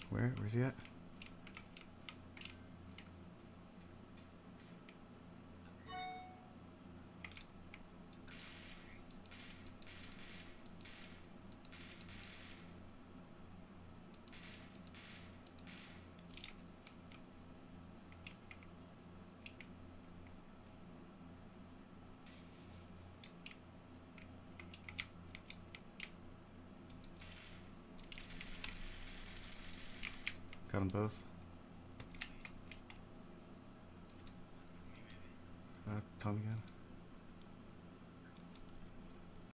Where? Where's he at? Got them both. Tell me again.